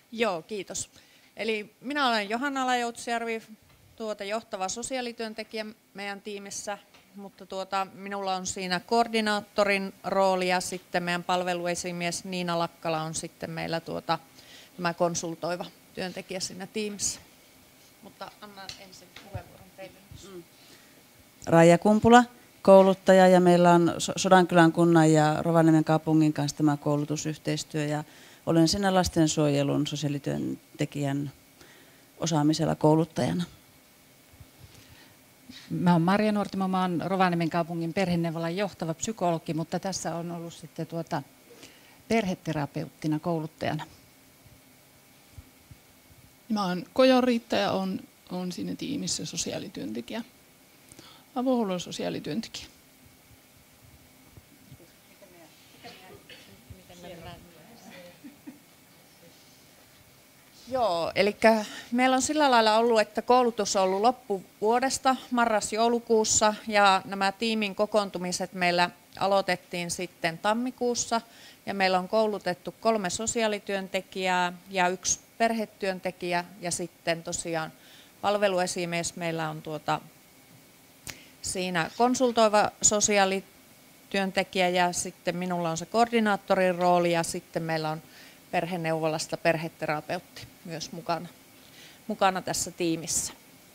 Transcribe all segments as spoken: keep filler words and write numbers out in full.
Joo, kiitos. Eli minä olen Johanna Lajoutsjärvi, tuota, johtava sosiaalityöntekijä meidän tiimissä, mutta tuota, minulla on siinä koordinaattorin rooli ja sitten meidän palveluesimies Niina Lakkala on sitten meillä tuota, tämä konsultoiva työntekijä siinä tiimissä. Mutta annan ensin puheenvuoron teille. Mm. Raija Kumpula, kouluttaja, ja meillä on Sodankylän kunnan ja Rovaniemen kaupungin kanssa tämä koulutusyhteistyö, ja olen siinä lastensuojelun sosiaalityöntekijän osaamisella kouluttajana. Mä olen Marja Nuortimo, mä olen Rovaniemen kaupungin perheneuvolan johtava psykologi, mutta tässä on ollut sitten tuota perheterapeuttina kouluttajana. Mä olen Kojon Riitta ja olen, olen siinä tiimissä sosiaalityöntekijä, avohuollon sosiaalityöntekijä. Joo, eli meillä on sillä lailla ollut, että koulutus on ollut loppuvuodesta, marras-joulukuussa, ja nämä tiimin kokoontumiset meillä aloitettiin sitten tammikuussa, ja meillä on koulutettu kolme sosiaalityöntekijää ja yksi perhetyöntekijä, ja sitten tosiaan palveluesimies meillä on tuota, siinä konsultoiva sosiaalityöntekijä, ja sitten minulla on se koordinaattorin rooli, ja sitten meillä on perheneuvolasta perheterapeutti myös mukana, mukana tässä tiimissä.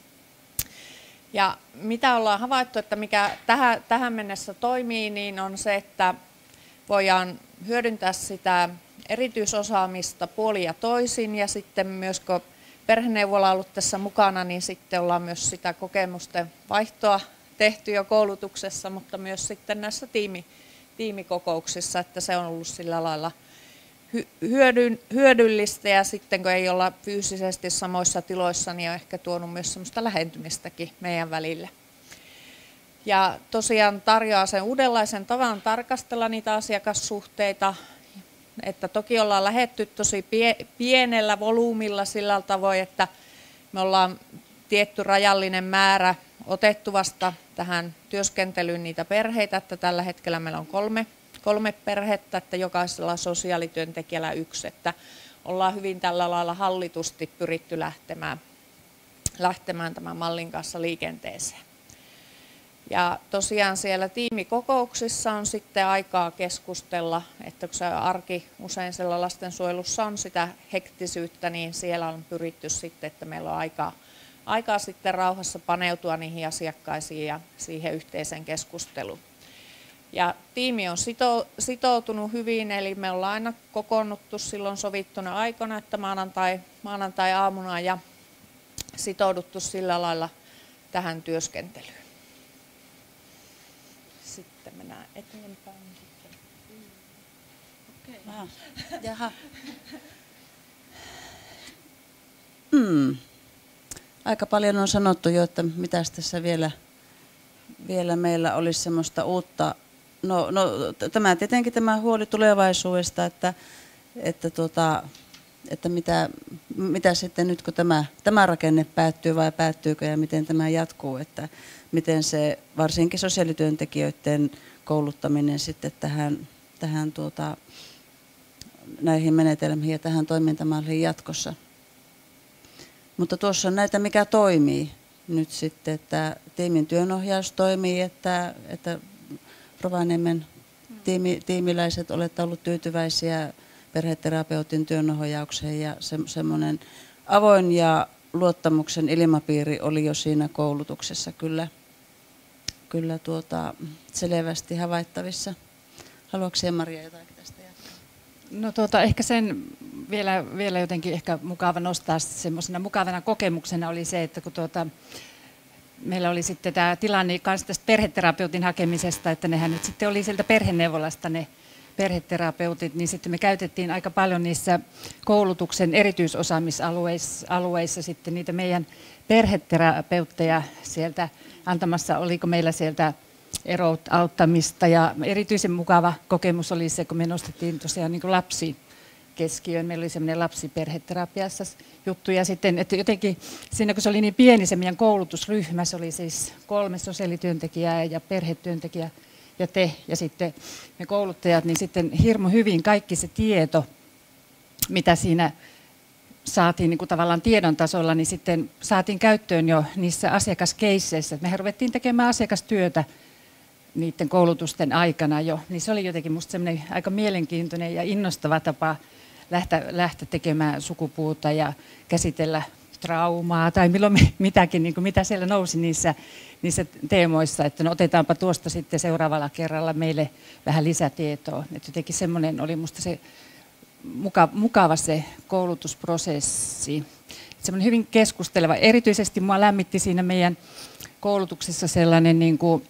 Ja mitä ollaan havaittu, että mikä tähän, tähän mennessä toimii, niin on se, että voidaan hyödyntää sitä erityisosaamista puolin ja toisin, ja sitten myös kun perheneuvola on ollut tässä mukana, niin sitten ollaan myös sitä kokemusten vaihtoa tehty jo koulutuksessa, mutta myös sitten näissä tiimi, tiimikokouksissa, että se on ollut sillä lailla hyödyllistä, ja sitten kun ei olla fyysisesti samoissa tiloissa, niin on ehkä tuonut myös semmoista lähentymistäkin meidän välille. Ja tosiaan tarjoaa sen uudenlaisen tavan tarkastella niitä asiakassuhteita, että toki ollaan lähdetty tosi pienellä volyymilla sillä tavoin, että me ollaan tietty rajallinen määrä otettu vasta tähän työskentelyyn niitä perheitä, että tällä hetkellä meillä on kolme kolme perhettä, että jokaisella sosiaalityöntekijällä yksi, että ollaan hyvin tällä lailla hallitusti pyritty lähtemään, lähtemään tämän mallin kanssa liikenteeseen. Ja tosiaan siellä tiimikokouksissa on sitten aikaa keskustella, että kun se arki usein siellä lastensuojelussa on sitä hektisyyttä, niin siellä on pyritty sitten, että meillä on aikaa, aikaa sitten rauhassa paneutua niihin asiakkaisiin ja siihen yhteiseen keskusteluun. Ja tiimi on sitoutunut hyvin, eli me ollaan aina kokoonnuttu silloin sovittuna aikana, että maanantai, maanantai aamuna, ja sitouduttu sillä lailla tähän työskentelyyn. Sitten mennään eteenpäin. Okay. Jaha. Hmm. Aika paljon on sanottu jo, että mitäs tässä vielä, vielä meillä olisi semmoista uutta. No, no tämä tietenkin tämä huoli tulevaisuudesta, että, että, tuota, että mitä, mitä sitten nyt kun tämä, tämä rakenne päättyy vai päättyykö ja miten tämä jatkuu, että miten se varsinkin sosiaalityöntekijöiden kouluttaminen sitten tähän, tähän tuota, näihin menetelmiin ja tähän toimintamalliin jatkossa. Mutta tuossa on näitä, mikä toimii nyt sitten, että tiimin työnohjaus toimii, että, että Rovaniemen tiimi, tiimiläiset olette olleet tyytyväisiä perheterapeutin työnohjaukseen, ja se, semmoinen avoin ja luottamuksen ilmapiiri oli jo siinä koulutuksessa kyllä, kyllä tuota, selvästi havaittavissa. Haluatko sinä, Maria, jotakin tästä jatkaa? No tuota, ehkä sen vielä, vielä jotenkin ehkä mukava nostaa semmoisena mukavana kokemuksena oli se, että kun tuota, meillä oli sitten tämä tilanne kanssa tästä perheterapeutin hakemisesta, että nehän nyt sitten oli sieltä perheneuvolasta ne perheterapeutit, niin sitten me käytettiin aika paljon niissä koulutuksen erityisosaamisalueissa alueissa sitten niitä meidän perheterapeutteja sieltä antamassa, oliko meillä sieltä eroauttamista, ja erityisen mukava kokemus oli se, kun me nostettiin tosiaan niin kuin lapsi keskiöön. Meillä oli semmoinen lapsiperheterapiassa juttu, ja sitten, että jotenkin siinä kun se oli niin pieni se meidän koulutusryhmä, se oli siis kolme sosiaalityöntekijää ja perhetyöntekijä ja te ja sitten me kouluttajat, niin sitten hirmu hyvin kaikki se tieto, mitä siinä saatiin niin kuin tavallaan tiedon tasolla, niin sitten saatiin käyttöön jo niissä asiakaskeisseissä. Me ruvettiin tekemään asiakastyötä niiden koulutusten aikana jo, niin se oli jotenkin musta semmoinen aika mielenkiintoinen ja innostava tapa lähteä, lähteä tekemään sukupuuta ja käsitellä traumaa tai milloin mitäkin, niin kuin mitä siellä nousi niissä, niissä teemoissa, että no otetaanpa tuosta sitten seuraavalla kerralla meille vähän lisätietoa. Että jotenkin semmoinen oli musta se mukava, mukava se koulutusprosessi. Semmoinen hyvin keskusteleva. Erityisesti mua lämmitti siinä meidän koulutuksessa sellainen, niin kuin,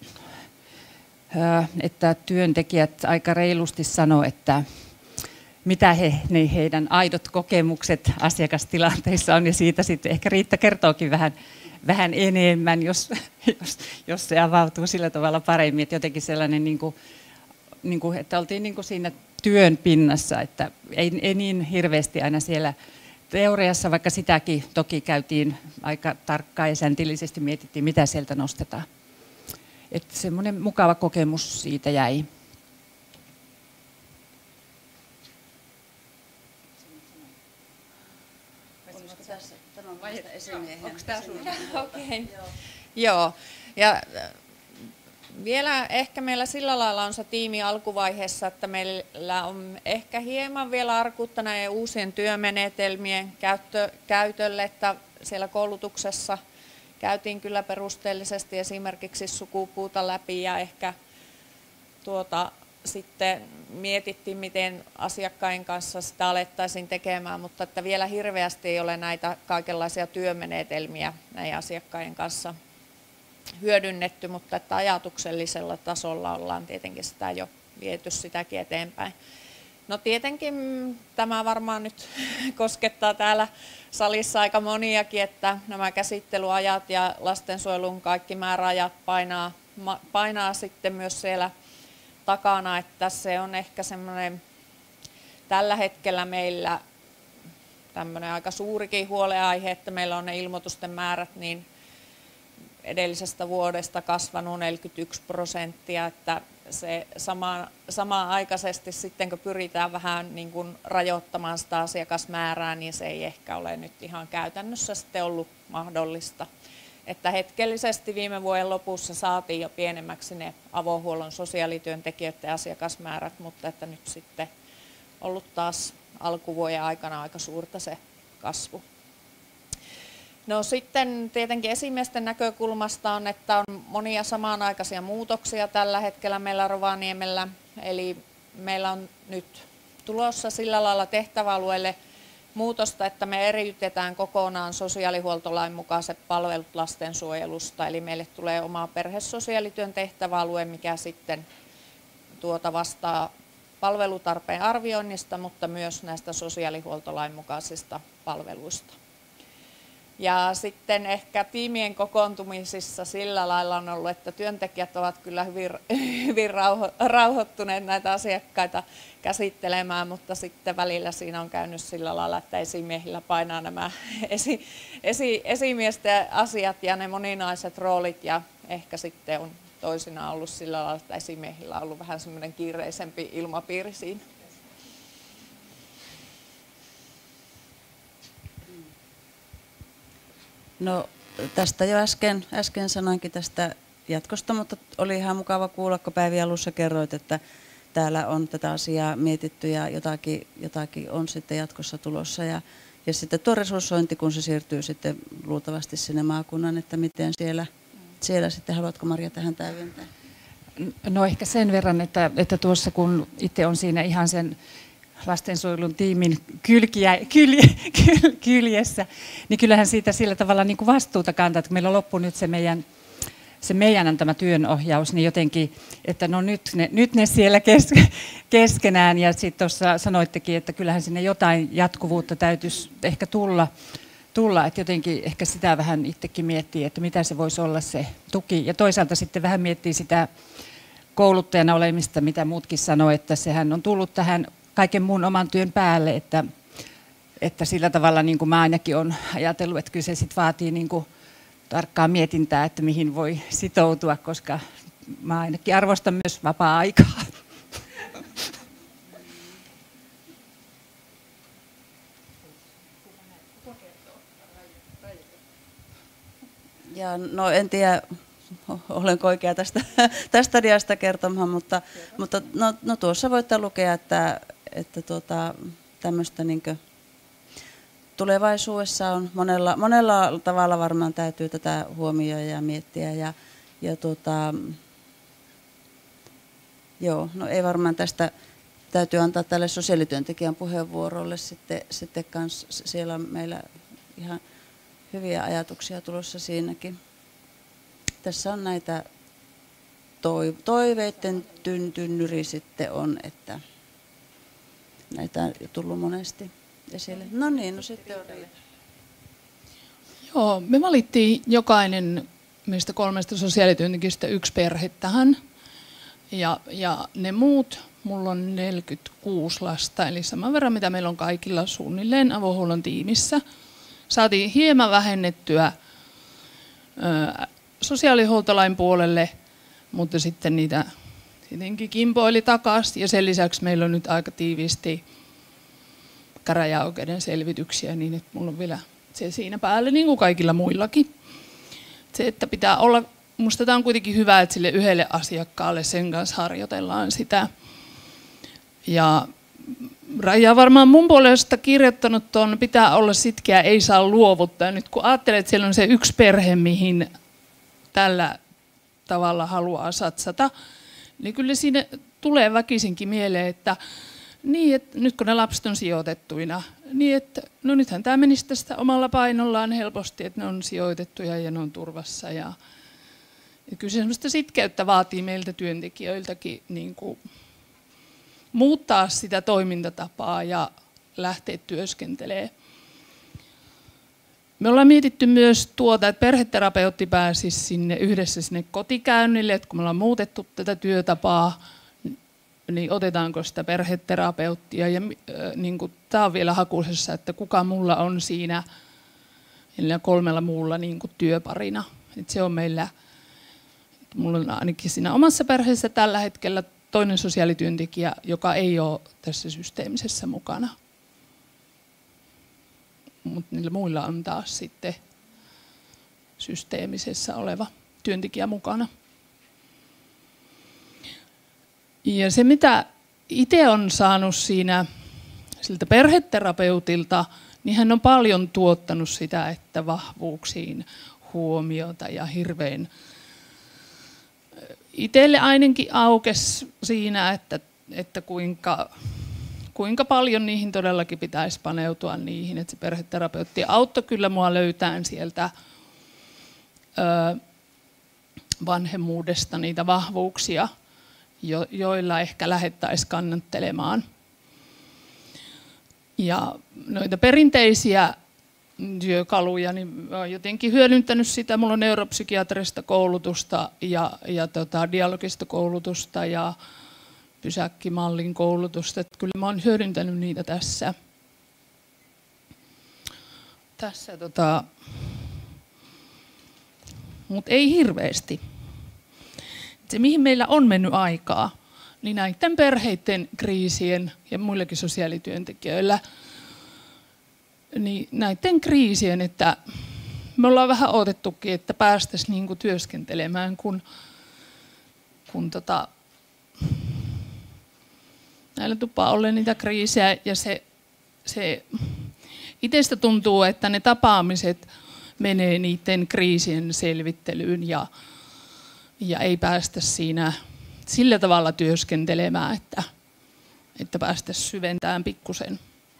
että työntekijät aika reilusti sanoo, että mitä he, ne heidän aidot kokemukset asiakastilanteissa on, ja siitä sitten ehkä Riitta kertookin vähän, vähän enemmän, jos, jos, jos se avautuu sillä tavalla paremmin, että jotenkin sellainen, niin kuin, niin kuin, että oltiin niin kuin siinä työn pinnassa, että ei, ei niin hirveästi aina siellä teoriassa, vaikka sitäkin toki käytiin aika tarkkaan ja säntillisesti mietittiin, mitä sieltä nostetaan. Että semmoinen mukava kokemus siitä jäi. Onko tämä sun? Okei. Joo. Ja vielä ehkä meillä sillä lailla on se tiimi alkuvaiheessa, että meillä on ehkä hieman vielä arkuutta näiden uusien työmenetelmien käyttö, käytölle, että siellä koulutuksessa käytiin kyllä perusteellisesti esimerkiksi sukupuuta läpi ja ehkä tuota, sitten mietittiin, miten asiakkaiden kanssa sitä alettaisiin tekemään, mutta että vielä hirveästi ei ole näitä kaikenlaisia työmenetelmiä näiden asiakkaiden kanssa hyödynnetty, mutta että ajatuksellisella tasolla ollaan tietenkin sitä jo viety sitäkin eteenpäin. No tietenkin tämä varmaan nyt koskettaa täällä salissa aika moniakin, että nämä käsittelyajat ja lastensuojelun kaikki määräajat painaa, painaa sitten myös siellä takana, että se on ehkä semmoinen tällä hetkellä meillä tämmöinen aika suurikin huolenaihe, että meillä on ne ilmoitusten määrät niin edellisestä vuodesta kasvanut neljäkymmentäyksi prosenttia, että se sama, samanaikaisesti sitten kun pyritään vähän niin kuin rajoittamaan sitä asiakasmäärää, niin se ei ehkä ole nyt ihan käytännössä sitten ollut mahdollista. Että hetkellisesti viime vuoden lopussa saatiin jo pienemmäksi ne avohuollon sosiaalityöntekijöiden asiakasmäärät, mutta että nyt sitten ollut taas alkuvuoden aikana aika suurta se kasvu. No sitten tietenkin esimiesten näkökulmasta on, että on monia samanaikaisia muutoksia tällä hetkellä meillä Rovaniemellä. Eli meillä on nyt tulossa sillä lailla tehtäväalueelle muutosta, että me eriytetään kokonaan sosiaalihuoltolain mukaiset palvelut lastensuojelusta. Eli meille tulee oma perhesosiaalityön tehtäväalue, mikä sitten tuota vastaa palvelutarpeen arvioinnista, mutta myös näistä sosiaalihuoltolain mukaisista palveluista. Ja sitten ehkä tiimien kokoontumisissa sillä lailla on ollut, että työntekijät ovat kyllä hyvin, hyvin rauho, rauhoittuneet näitä asiakkaita käsittelemään, mutta sitten välillä siinä on käynyt sillä lailla, että esimiehillä painaa nämä esi, esi, esimiesten asiat ja ne moninaiset roolit, ja ehkä sitten on toisinaan ollut sillä lailla, että esimiehillä on ollut vähän semmoinen kiireisempi ilmapiiri siinä. No tästä jo äsken, äsken sanoinkin tästä jatkosta, mutta oli ihan mukava kuulla, kun Päivi alussa kerroit, että täällä on tätä asiaa mietitty ja jotakin, jotakin on sitten jatkossa tulossa. Ja, ja sitten tuo resurssointi, kun se siirtyy sitten luultavasti sinne maakunnan, että miten siellä, siellä sitten, haluatko Maria tähän täydentää? No ehkä sen verran, että, että tuossa kun itse on siinä ihan sen lastensuojelun tiimin kylkiä, kyl, kyl, kyljessä, niin kyllähän siitä sillä tavalla niin kuin vastuuta kantaa, että kun meillä on loppu nyt se meidän, se meidän antama työnohjaus, niin jotenkin, että no nyt ne, nyt ne siellä kes, keskenään, ja sitten tuossa sanoittekin, että kyllähän sinne jotain jatkuvuutta täytyisi ehkä tulla, tulla, että jotenkin ehkä sitä vähän itsekin miettii, että mitä se voisi olla se tuki, ja toisaalta sitten vähän miettii sitä kouluttajana olemista, mitä muutkin sanoo, että sehän on tullut tähän kaiken muun oman työn päälle, että, että sillä tavalla niin kuin mä ainakin olen ajatellut, että kyllä se sit vaatii niin kuin tarkkaa mietintää, että mihin voi sitoutua, koska mä ainakin arvostan myös vapaa-aikaa. Ja no en tiedä, olenko oikea tästä, tästä diasta kertomaan, mutta, mutta no, no tuossa voitte lukea, että, että tuota, tämmöistä niinkö tulevaisuudessa on monella, monella tavalla varmaan täytyy tätä huomioida ja miettiä. Ja, ja tuota, joo, no ei varmaan tästä täytyy antaa tälle sosiaalityöntekijän puheenvuorolle sitten, sitten kans, siellä on meillä ihan hyviä ajatuksia tulossa siinäkin. Tässä on näitä toiveiden tynnyri sitten on, että näitä on tullut monesti esille. No niin, no sitten on Riita. Joo, me valittiin jokainen meistä kolmesta sosiaalityöntekijästä yksi perhe tähän. Ja, ja ne muut, mulla on neljäkymmentäkuusi lasta, eli saman verran mitä meillä on kaikilla suunnilleen avohuollon tiimissä. Saatiin hieman vähennettyä ö, sosiaalihuoltolain puolelle, mutta sitten niitä tietenkin kimpoili takaisin. Ja sen lisäksi meillä on nyt aika tiiviisti käräjäoikeuden selvityksiä, niin että mulla on vielä se siinä päällä, niin kuin kaikilla muillakin. Se, että pitää olla, musta tämä on kuitenkin hyvä, että sille yhdelle asiakkaalle sen kanssa harjoitellaan sitä. Ja Raija varmaan mun puolesta kirjoittanut tuon, pitää olla sitkeä, ei saa luovuttaa. Nyt kun ajattelet, että siellä on se yksi perhe, mihin tällä tavalla haluaa satsata, niin kyllä siinä tulee väkisinkin mieleen, että, niin, että nyt kun ne lapset on sijoitettuina, niin että no nythän tämä menisi tästä omalla painollaan helposti, että ne on sijoitettuja ja ne on turvassa. Ja, ja kyllä semmoista sitkeyttä vaatii meiltä työntekijöiltäkin niin kuin muuttaa sitä toimintatapaa ja lähteä työskentelemään. Me ollaan mietitty myös tuota, että perheterapeutti pääsisi sinne yhdessä sinne kotikäynnille, että kun me ollaan muutettu tätä työtapaa, niin otetaanko sitä perheterapeuttia. Ja niin kuin, tämä on vielä hakusessa, että kuka mulla on siinä ja kolmella muulla niin kuin työparina. Että se on meillä, mulla on ainakin siinä omassa perheessä tällä hetkellä toinen sosiaalityöntekijä, joka ei ole tässä systeemisessä mukana. Mutta niillä muilla on taas sitten systeemisessä oleva työntekijä mukana. Ja se, mitä itse on saanut siinä siltä perheterapeutilta, niin hän on paljon tuottanut sitä, että vahvuuksiin huomiota ja hirveän itselle ainakin aukesi siinä, että, että kuinka, kuinka paljon niihin todellakin pitäisi paneutua niihin. Että se perheterapeutti auttoi kyllä mua löytämään sieltä ö, vanhemmuudesta niitä vahvuuksia, jo, joilla ehkä lähdettäisiin kannattelemaan. Ja noita perinteisiä työkaluja, niin olen jotenkin hyödyntänyt sitä. Mulla on neuropsykiatrista koulutusta ja, ja tota, dialogista koulutusta ja pysäkkimallin koulutusta. Että kyllä mä olen hyödyntänyt niitä tässä. Tässä tota, mutta ei hirveästi. Se, mihin meillä on mennyt aikaa, niin näiden perheiden kriisien ja muillakin sosiaalityöntekijöillä, niin näiden kriisien, että me ollaan vähän odotettukin, että päästäisiin niinku työskentelemään, kun, kun tota, näillä tupaa olla niitä kriisejä. Ja se, se itsestä tuntuu, että ne tapaamiset menee niiden kriisien selvittelyyn ja, ja ei päästä siinä sillä tavalla työskentelemään, että, että päästäisiin syventämään pikkusen.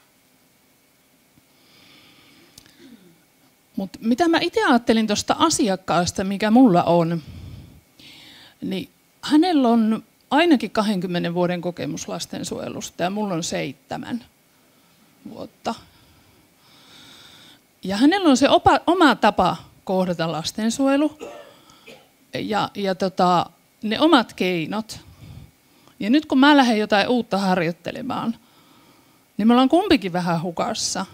Mutta mitä mä itse ajattelin tuosta asiakkaasta, mikä mulla on, niin hänellä on ainakin kahdenkymmenen vuoden kokemus lastensuojelusta ja mulla on seitsemän vuotta. Ja hänellä on se opa, oma tapa kohdata lastensuojelu ja, ja tota, ne omat keinot. Ja nyt kun mä lähden jotain uutta harjoittelemaan, niin me ollaan kumpikin vähän hukassa.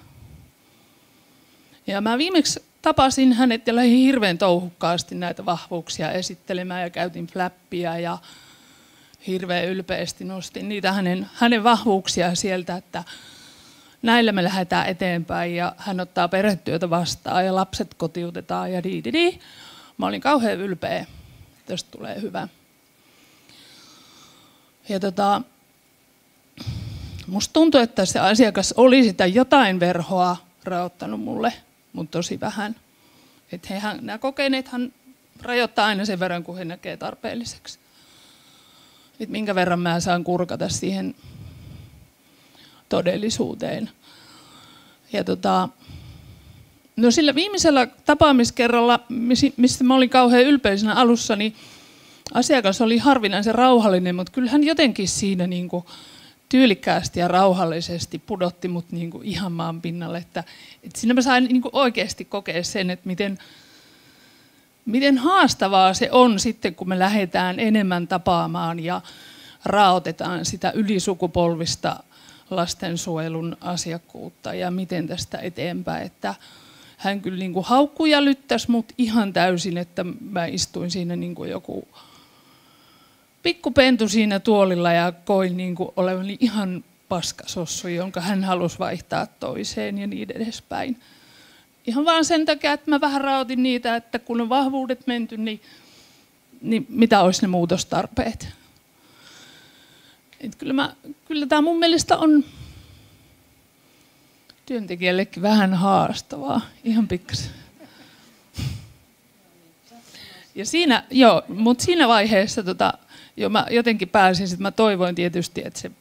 Ja mä viimeksi tapasin hänet ja lähdin hirveän touhukkaasti näitä vahvuuksia esittelemään ja käytin flappia ja hirveän ylpeästi nostin niitä hänen, hänen vahvuuksia sieltä, että, näillä me lähdetään eteenpäin ja hän ottaa perhetyötä vastaan ja lapset kotiutetaan ja di, di, di. Mä olin kauhean ylpeä, tästä tulee hyvä. Ja tota, musta tuntui, että se asiakas oli sitä jotain verhoa rajoittanut mulle, mutta tosi vähän. Että hehän, nämä kokeneethan rajoittaa aina sen verran, kun he näkee tarpeelliseksi. Että minkä verran mä saan kurkata siihen todellisuuteen. Ja tota, no sillä viimeisellä tapaamiskerralla, mistä mä olin kauhean ylpeisenä alussa, niin asiakas oli harvinaisen rauhallinen, mutta kyllä hän jotenkin siinä niin kuin tyylikkäästi ja rauhallisesti pudotti mut niin kuin ihan maan pinnalle. Että, että siinä mä sain niin kuin oikeasti kokea sen, että miten, miten haastavaa se on sitten, kun me lähdetään enemmän tapaamaan ja raotetaan sitä ylisukupolvista lastensuojelun asiakkuutta ja miten tästä eteenpäin. Että hän kyllä niin kuin haukkui ja lyttäsi mut ihan täysin, että mä istuin siinä niin kuin joku pikkupentu siinä tuolilla ja koin niin kuin olevani ihan paskasossu, jonka hän halusi vaihtaa toiseen ja niin edespäin. Ihan vaan sen takia, että mä vähän raotin niitä, että kun on vahvuudet menty, niin, niin mitä olisi ne muutostarpeet. Et kyllä, mä, kyllä tämä mun mielestä on työntekijällekin vähän haastavaa, ihan pikkasen. Ja siinä, joo, mutta siinä vaiheessa tota, jo mä jotenkin pääsin, että mä toivoin tietysti, että se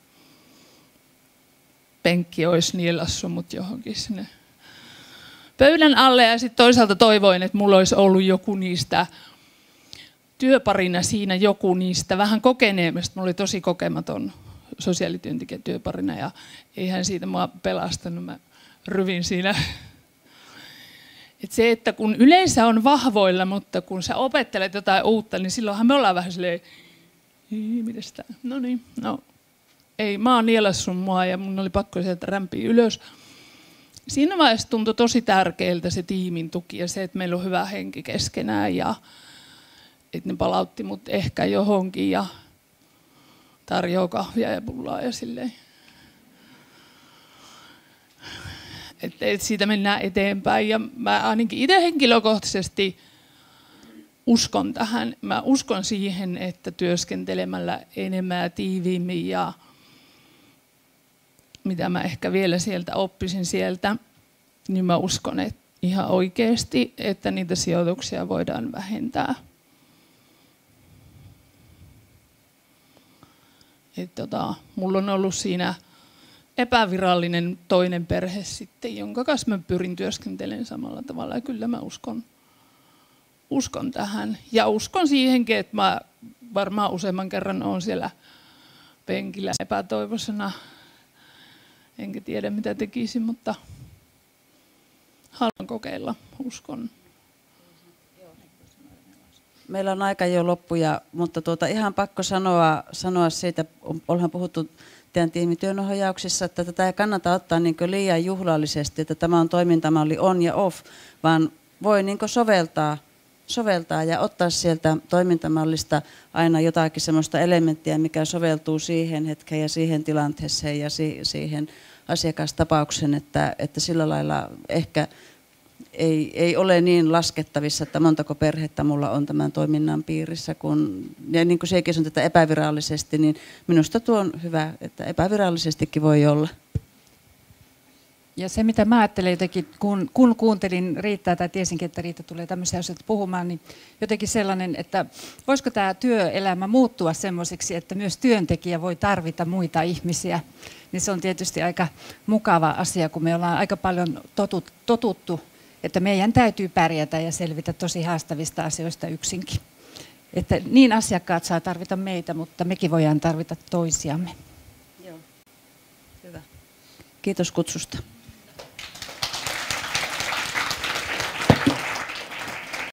penkki olisi nielassu mut johonkin sinne pöydän alle. Ja sitten toisaalta toivoin, että mulla olisi ollut joku niistä työparina siinä, joku niistä vähän kokeneemmista. Mulla oli tosi kokematon sosiaalityöntekijä työparina ja eihän siitä mua pelastanut. Mä ryvin siinä. Et se, että kun yleensä on vahvoilla, mutta kun sä opettelet jotain uutta, niin silloinhan me ollaan vähän silleen, mitäs tää? No niin, no ei, mä oon nielassun mua ja mun oli pakko sieltä rämpiä ylös. Siinä vaiheessa tuntui tosi tärkeältä se tiimin tuki ja se, että meillä on hyvä henki keskenään ja että ne palautti mut ehkä johonkin ja tarjoaa kahvia ja pullaa ja silleen. Että et siitä mennään eteenpäin ja mä ainakin itse henkilökohtaisesti uskon tähän. Mä uskon siihen, että työskentelemällä enemmän ja tiiviimmin ja mitä mä ehkä vielä sieltä oppisin sieltä, niin mä uskon että ihan oikeasti, että niitä sijoituksia voidaan vähentää. Et tota, mulla on ollut siinä epävirallinen toinen perhe sitten, jonka kanssa mä pyrin työskentelemään samalla tavalla. Ja kyllä mä uskon, uskon tähän. Ja uskon siihenkin, että mä varmaan useamman kerran olen siellä penkillä epätoivoisena. Enkä tiedä mitä tekisin, mutta haluan kokeilla, uskon. Meillä on aika jo loppu, ja, mutta tuota, ihan pakko sanoa, sanoa siitä, ollaan puhuttu teidän tiimityönohjauksissa, että tätä ei kannata ottaa niin liian juhlallisesti, että tämä on toimintamalli on ja off, vaan voi niin soveltaa, soveltaa ja ottaa sieltä toimintamallista aina jotakin sellaista elementtiä, mikä soveltuu siihen hetkeen ja siihen tilanteeseen ja si- siihen asiakastapauksen, että, että sillä lailla ehkä ei, ei ole niin laskettavissa, että montako perhettä mulla on tämän toiminnan piirissä. Kun, ja niin kuin sekin on tätä epävirallisesti, niin minusta tuo on hyvä, että epävirallisestikin voi olla. Ja se, mitä mä ajattelen jotenkin, kun, kun kuuntelin Riittää tai tiesinkin, että Riitta tulee tämmöisiä asioita puhumaan, niin jotenkin sellainen, että voisiko tämä työelämä muuttua semmoiseksi, että myös työntekijä voi tarvita muita ihmisiä, niin se on tietysti aika mukava asia, kun me ollaan aika paljon totut, totuttu, että meidän täytyy pärjätä ja selvitä tosi haastavista asioista yksinkin. Että niin asiakkaat saa tarvita meitä, mutta mekin voidaan tarvita toisiamme. Joo. Hyvä. Kiitos kutsusta.